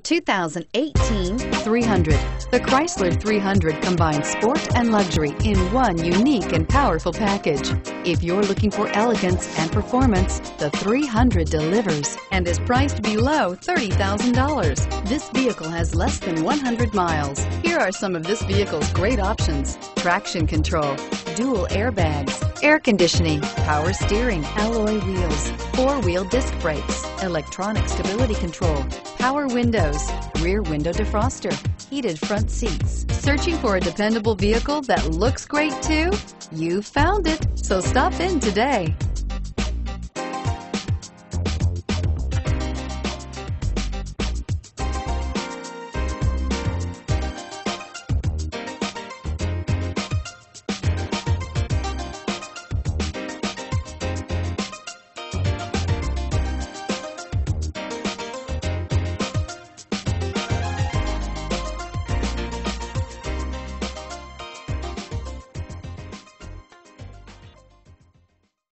2018 300. The Chrysler 300 combines sport and luxury in one unique and powerful package. If you're looking for elegance and performance, the 300 delivers and is priced below $30,000. This vehicle has less than 100 miles. Here are some of this vehicle's great options: traction control, dual airbags, air conditioning, power steering, alloy wheels, four-wheel disc brakes, electronic stability control, power windows, rear window defroster, heated front seats. Searching for a dependable vehicle that looks great too? You found it, so stop in today.